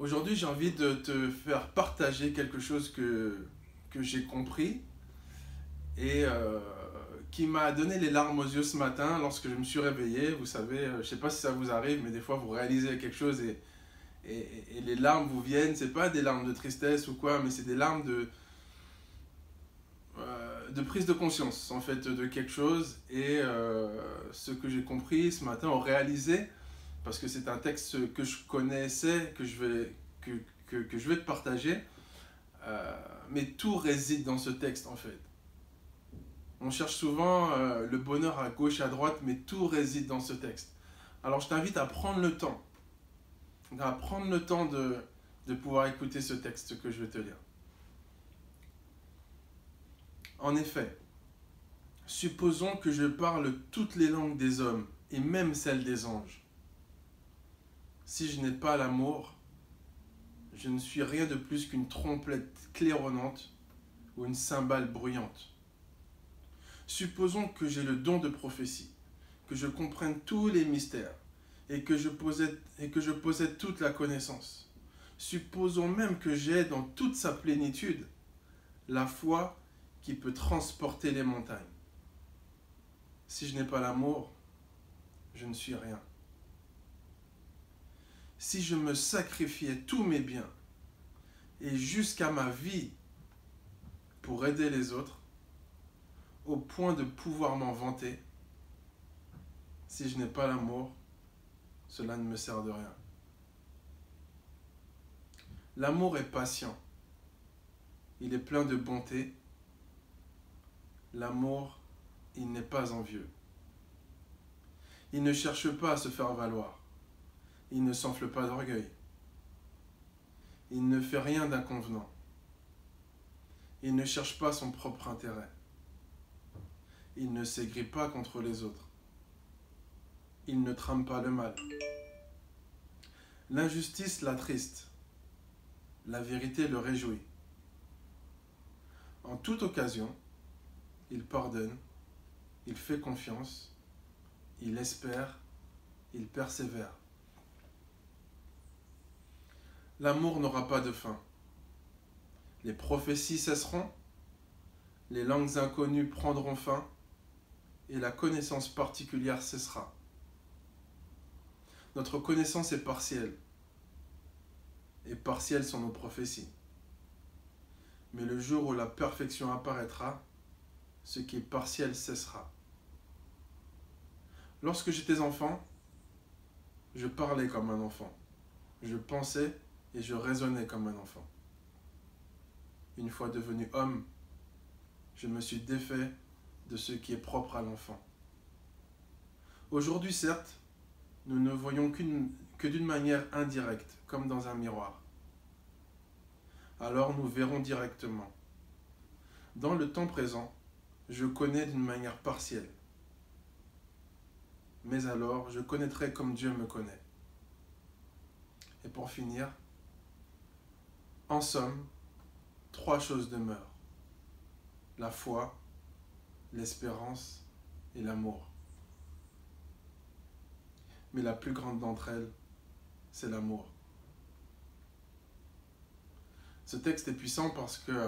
Aujourd'hui, j'ai envie de te faire partager quelque chose que j'ai compris et qui m'a donné les larmes aux yeux ce matin lorsque je me suis réveillé. Vous savez, je ne sais pas si ça vous arrive, mais des fois vous réalisez quelque chose et les larmes vous viennent. Ce n'est pas des larmes de tristesse ou quoi, mais c'est des larmes de prise de conscience en fait de quelque chose. Et ce que j'ai compris ce matin, on réalisé, parce que c'est un texte que je connaissais, que je vais te partager, mais tout réside dans ce texte en fait. On cherche souvent le bonheur à gauche, à droite, mais tout réside dans ce texte. Alors je t'invite à prendre le temps, de pouvoir écouter ce texte que je vais te lire. En effet, supposons que je parle toutes les langues des hommes, et même celles des anges. Si je n'ai pas l'amour, je ne suis rien de plus qu'une trompette claironnante ou une cymbale bruyante. Supposons que j'ai le don de prophétie, que je comprenne tous les mystères et que je possède toute la connaissance. Supposons même que j'ai dans toute sa plénitude la foi qui peut transporter les montagnes. Si je n'ai pas l'amour, je ne suis rien. Si je me sacrifiais tous mes biens et jusqu'à ma vie pour aider les autres, au point de pouvoir m'en vanter, si je n'ai pas l'amour, cela ne me sert de rien. L'amour est patient, il est plein de bonté. L'amour, il n'est pas envieux. Il ne cherche pas à se faire valoir. Il ne s'enfle pas d'orgueil. Il ne fait rien d'inconvenant. Il ne cherche pas son propre intérêt. Il ne s'aigrit pas contre les autres. Il ne trame pas le mal. L'injustice l'attriste. La vérité le réjouit. En toute occasion, il pardonne, il fait confiance, il espère, il persévère. L'amour n'aura pas de fin. Les prophéties cesseront, les langues inconnues prendront fin, et la connaissance particulière cessera. Notre connaissance est partielle, et partielles sont nos prophéties. Mais le jour où la perfection apparaîtra, ce qui est partiel cessera. Lorsque j'étais enfant, je parlais comme un enfant. Je pensais et je raisonnais comme un enfant. Une fois devenu homme, je me suis défait de ce qui est propre à l'enfant. Aujourd'hui, certes, nous ne voyons que d'une manière indirecte, comme dans un miroir. Alors nous verrons directement. Dans le temps présent, je connais d'une manière partielle. Mais alors, je connaîtrai comme Dieu me connaît. Et pour finir, en somme, 3 choses demeurent. La foi, l'espérance et l'amour. Mais la plus grande d'entre elles, c'est l'amour. Ce texte est puissant parce que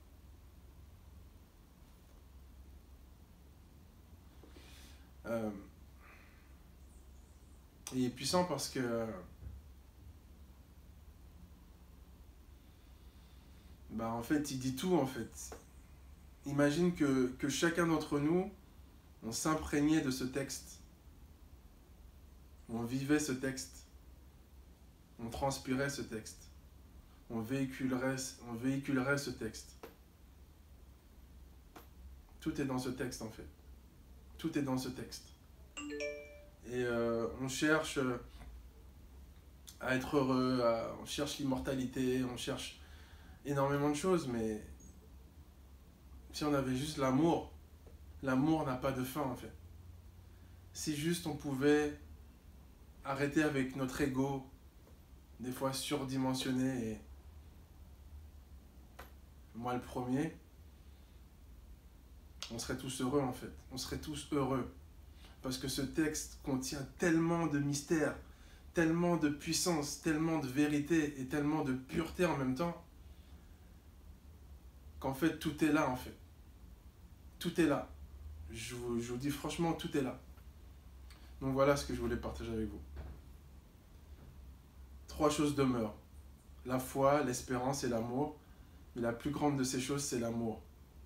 il est puissant parce que en fait, il dit tout en fait. Imagine que chacun d'entre nous, on s'imprégnait de ce texte. On vivait ce texte. On transpirait ce texte. On véhiculerait ce texte. Tout est dans ce texte en fait. Tout est dans ce texte. Et on cherche à être heureux, on cherche l'immortalité, on cherche énormément de choses, mais si on avait juste l'amour, l'amour n'a pas de fin en fait. Si juste on pouvait arrêter avec notre ego, des fois surdimensionné, et moi le premier, on serait tous heureux en fait. On serait tous heureux. Parce que ce texte contient tellement de mystères, tellement de puissance, tellement de vérité et tellement de pureté en même temps, qu'en fait, tout est là, en fait. Tout est là. Je vous dis franchement, tout est là. Donc voilà ce que je voulais partager avec vous. 3 choses demeurent. La foi, l'espérance et l'amour. Mais la plus grande de ces choses, c'est l'amour.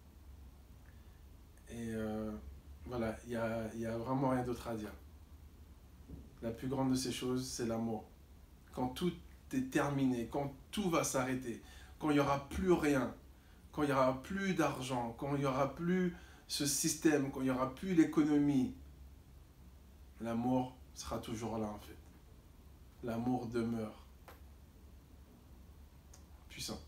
Et voilà, il y a vraiment rien d'autre à dire. La plus grande de ces choses, c'est l'amour. Quand tout est terminé, quand tout va s'arrêter, quand il n'y aura plus rien, quand il n'y aura plus d'argent, quand il n'y aura plus ce système, quand il n'y aura plus l'économie, l'amour sera toujours là en fait. L'amour demeure. Puissant.